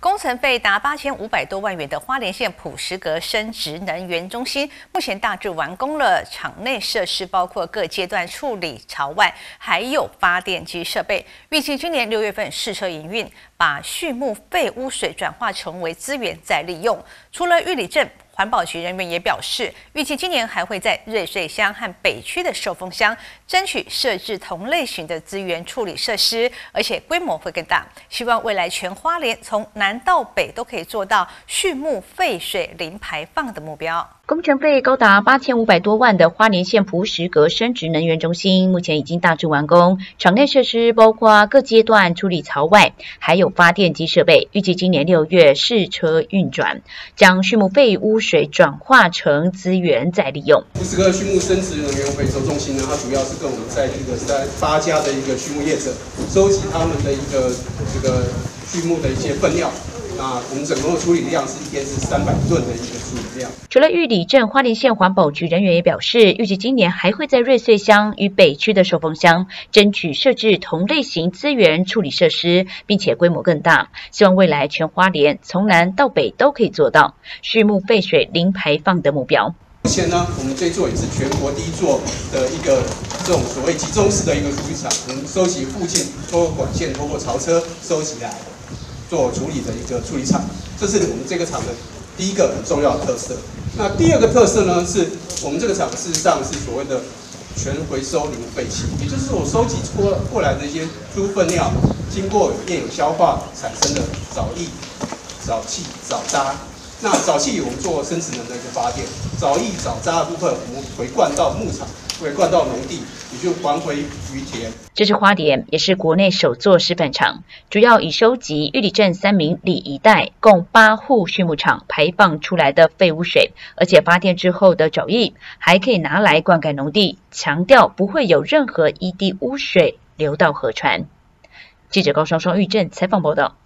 工程费达8500多万元的花莲县普什阁生质能源中心，目前大致完工了。场内设施包括各阶段处理槽外，还有发电机设备。预计今年6月份试车营运，把畜牧废污水转化成为资源再利用。除了玉里镇，环保局人员也表示，预计今年还会在瑞穗乡和北区的寿丰乡争取设置同类型的资源处理设施，而且规模会更大。希望未来全花莲从南到北都可以做到畜牧废水零排放的目标。 工程费高达8500多万的花莲县普什阁生质能源中心，目前已经大致完工。场内设施包括各阶段处理槽外，还有发电机设备。预计今年6月试车运转，将畜牧废污水转化成资源再利用。 普什阁畜牧生质能源回收中心呢，它主要是跟我们在8家的一个畜牧业者收集他们的一个畜牧的一些粪料。那我们整个的处理量是一天是300吨的一个处理量。 除了玉里镇，花莲县环保局人员也表示，预计今年还会在瑞穗乡与北区的寿丰乡争取设置同类型资源处理设施，并且规模更大。希望未来全花莲从南到北都可以做到畜牧废水零排放的目标。 目前呢，我们这座也是全国第一座的一个这种所谓集中式的一个处理厂，我们收集附近通过管线、通过槽车收集来做处理的一个处理厂，这是我们这个厂的第一个很重要的特色。那第二个特色呢，是我们这个厂事实上是所谓的全回收零废弃，也就是我收集过来的一些猪粪尿，经过炼油消化产生的藻液、藻气、藻渣。那藻气我们做生质能的一个发电，藻液、藻渣的部分我们回灌到牧场，回灌到农地，也就还回于田。 这是花莲，也是国内首座示范厂，主要以收集玉里镇3民里一带共8户畜牧场排放出来的废污水，而且发电之后的藻液还可以拿来灌溉农地，强调不会有任何一滴污水流到河川。记者高双双玉镇采访报道。